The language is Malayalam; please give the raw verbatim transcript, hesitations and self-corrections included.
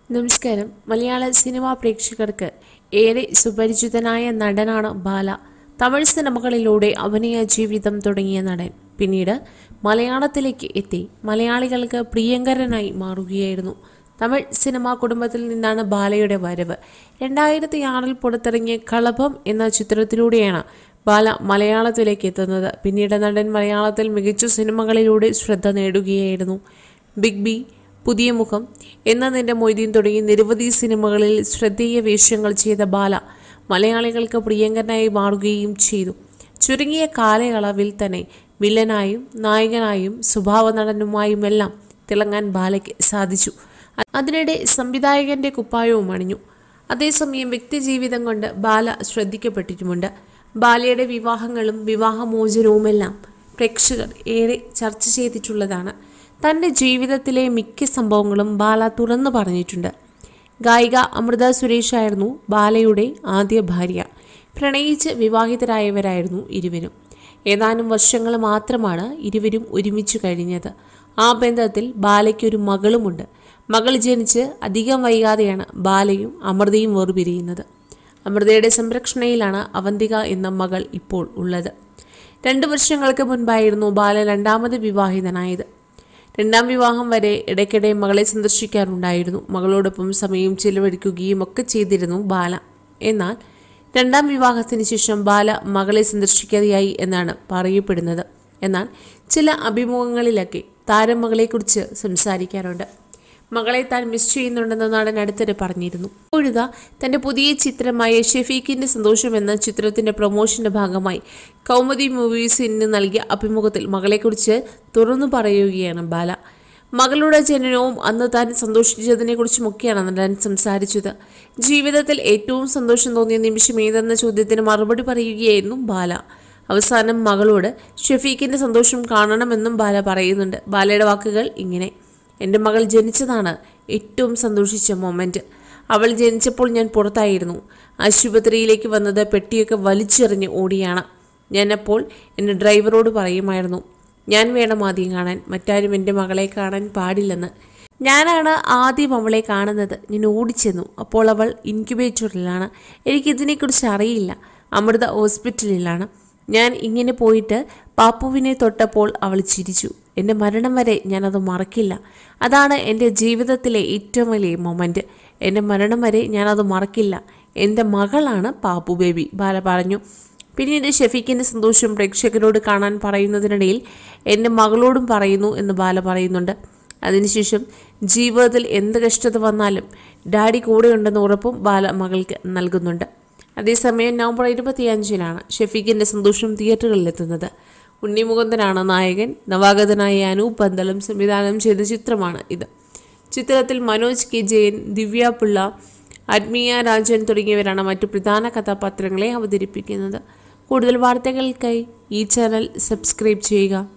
നമസ്കാരം. മലയാള സിനിമാ പ്രേക്ഷകർക്ക് ഏറെ സുപരിചിതനായ നടനാണ് ബാല. തമിഴ് സിനിമകളിലൂടെ അഭിനയ ജീവിതം തുടങ്ങിയ നടൻ പിന്നീട് മലയാളത്തിലേക്ക് എത്തി മലയാളികൾക്ക് പ്രിയങ്കരനായി മാറുകയായിരുന്നു. തമിഴ് സിനിമാ കുടുംബത്തിൽ നിന്നാണ് ബാലയുടെ വരവ്. രണ്ടായിരത്തി ആറിൽ പുറത്തിറങ്ങിയ കളഭം എന്ന ചിത്രത്തിലൂടെയാണ് ബാല മലയാളത്തിലേക്ക് എത്തുന്നത്. പിന്നീട് നടൻ മലയാളത്തിൽ മികച്ച സിനിമകളിലൂടെ ശ്രദ്ധ നേടുകയായിരുന്നു. ബിഗ് ബി, പുതിയ മുഖം, എന്നതിൻ്റെ മൊയ്തീൻ തുടങ്ങി നിരവധി സിനിമകളിൽ ശ്രദ്ധേയ വേഷങ്ങൾ ചെയ്ത ബാല മലയാളികൾക്ക് പ്രിയങ്കരനായി മാറുകയും ചെയ്തു. ചുരുങ്ങിയ കാലയളവിൽ തന്നെ വില്ലനായും നായകനായും സ്വഭാവ നടനുമായുമെല്ലാം തിളങ്ങാൻ ബാലയ്ക്ക് സാധിച്ചു. അതിനിടെ സംവിധായകന്റെ കുപ്പായവും അണിഞ്ഞു. അതേസമയം വ്യക്തിജീവിതം കൊണ്ട് ബാല ശ്രദ്ധിക്കപ്പെട്ടിട്ടുമുണ്ട്. ബാലയുടെ വിവാഹങ്ങളും വിവാഹമോചനവുമെല്ലാം പ്രേക്ഷകർ ഏറെ ചർച്ച ചെയ്തിട്ടുള്ളതാണ്. തൻ്റെ ജീവിതത്തിലെ മിക്ക സംഭവങ്ങളും ബാല തുറന്നു പറഞ്ഞിട്ടുണ്ട്. ഗായിക അമൃത സുരേഷ് ആയിരുന്നു ബാലയുടെ ആദ്യ ഭാര്യ. പ്രണയിച്ച് വിവാഹിതരായവരായിരുന്നു ഇരുവരും. ഏതാനും വർഷങ്ങൾ മാത്രമാണ് ഇരുവരും ഒരുമിച്ച് കഴിഞ്ഞത്. ആ ബന്ധത്തിൽ ബാലയ്ക്കൊരു മകളുമുണ്ട്. മകൾ ജനിച്ച് അധികം വൈകാതെയാണ് ബാലയും അമൃതയും വേർപിരിയുന്നത്. അമൃതയുടെ സംരക്ഷണയിലാണ് അവന്തിക എന്ന മകൾ ഇപ്പോൾ ഉള്ളത്. രണ്ടു വർഷങ്ങൾക്ക് മുൻപായിരുന്നു ബാല രണ്ടാമത് വിവാഹിതനായത്. രണ്ടാം വിവാഹം വരെ ഇടയ്ക്കിടെ മകളെ സന്ദർശിക്കാറുണ്ടായിരുന്നു. മകളോടൊപ്പം സമയം ചിലവഴിക്കുകയും ഒക്കെ ചെയ്തിരുന്നു ബാല. എന്നാൽ രണ്ടാം വിവാഹത്തിന് ശേഷം ബാല മകളെ സന്ദർശിക്കാതെയായി എന്നാണ് പറയപ്പെടുന്നത്. എന്നാൽ ചില അഭിമുഖങ്ങളിലൊക്കെ താരം മകളെക്കുറിച്ച് സംസാരിക്കാറുണ്ട്. മകളെ താൻ മിസ് ചെയ്യുന്നുണ്ടെന്ന് നടൻ അടുത്തിടെ പറഞ്ഞിരുന്നു. ഇപ്പോഴിതാ തന്റെ പുതിയ ചിത്രമായ ഷെഫീഖിന്റെ സന്തോഷം എന്ന ചിത്രത്തിന്റെ പ്രൊമോഷന്റെ ഭാഗമായി കൗമുദി മൂവീസിന് നൽകിയ അഭിമുഖത്തിൽ മകളെക്കുറിച്ച് തുറന്നു പറയുകയാണ് ബാല. മകളുടെ ജനനവും അന്ന് താൻ സന്തോഷിച്ചതിനെ കുറിച്ചുമൊക്കെയാണ് നടൻ സംസാരിച്ചത്. ജീവിതത്തിൽ ഏറ്റവും സന്തോഷം തോന്നിയ നിമിഷം ഏതെന്ന ചോദ്യത്തിന് മറുപടി പറയുകയായിരുന്നു ബാല. അവസാനം മകളോട് ഷെഫീഖിന്റെ സന്തോഷം കാണണമെന്നും ബാല പറയുന്നുണ്ട്. ബാലയുടെ വാക്കുകൾ ഇങ്ങനെ: എൻ്റെ മകൾ ജനിച്ചതാണ് ഏറ്റവും സന്തോഷിച്ച മൊമെൻറ്റ്. അവൾ ജനിച്ചപ്പോൾ ഞാൻ പുറത്തായിരുന്നു. ആശുപത്രിയിലേക്ക് വന്നത് പെട്ടിയൊക്കെ വലിച്ചെറിഞ്ഞ് ഓടിയാണ്. ഞാനപ്പോൾ എൻ്റെ ഡ്രൈവറോട് പറയുമായിരുന്നു, ഞാൻ വേണം ആദ്യം കാണാൻ, മറ്റാരും എൻ്റെ മകളെ കാണാൻ പാടില്ലെന്ന്. ഞാനാണ് ആദ്യം അവളെ കാണുന്നത്. ഞാൻ ഓടിച്ചെന്നു. അപ്പോൾ അവൾ ഇൻക്യുബേറ്ററിലാണ്. എനിക്കിതിനെക്കുറിച്ച് അറിയില്ല. അമൃത ഹോസ്പിറ്റലിലാണ്. ഞാൻ ഇങ്ങനെ പോയിട്ട് പാപ്പുവിനെ തൊട്ടപ്പോൾ അവൾ ചിരിച്ചു. എൻ്റെ മരണം വരെ ഞാനത് മറക്കില്ല. അതാണ് എൻ്റെ ജീവിതത്തിലെ ഏറ്റവും വലിയ മൊമെൻറ്റ്. എൻ്റെ മരണം വരെ ഞാനത് മറക്കില്ല. എൻ്റെ മകളാണ് പാപ്പു ബേബി, ബാല പറഞ്ഞു. പിന്നീട് ഷെഫീഖിൻ്റെ സന്തോഷം പ്രേക്ഷകരോട് കാണാൻ പറയുന്നതിനിടയിൽ എൻ്റെ മകളോടും പറയുന്നു എന്ന് ബാല പറയുന്നുണ്ട്. അതിനുശേഷം ജീവിതത്തിൽ എന്ത് കഷ്ടത വന്നാലും ഡാഡി കൂടെയുണ്ടെന്ന് ഉറപ്പും ബാല മകൾക്ക് നൽകുന്നുണ്ട്. അതേസമയം നവംബർ ഇരുപത്തിയഞ്ചിനാണ് ഷെഫീഖിൻ്റെ സന്തോഷം തിയേറ്ററുകളിലെത്തുന്നത്. ഉണ്ണി മുകുന്ദനാണ് നായകൻ. നവാഗതനായ അനൂപ് പന്തളം സംവിധാനം ചെയ്ത ചിത്രമാണ് ഇത്. ചിത്രത്തിൽ മനോജ് കെ ജയൻ, ദിവ്യ പിള്ള, ആത്മീയ രാജൻ തുടങ്ങിയവരാണ് മറ്റു പ്രധാന കഥാപാത്രങ്ങളെ അവതരിപ്പിക്കുന്നത്. കൂടുതൽ വാർത്തകൾക്കായി ഈ ചാനൽ സബ്സ്ക്രൈബ് ചെയ്യുക.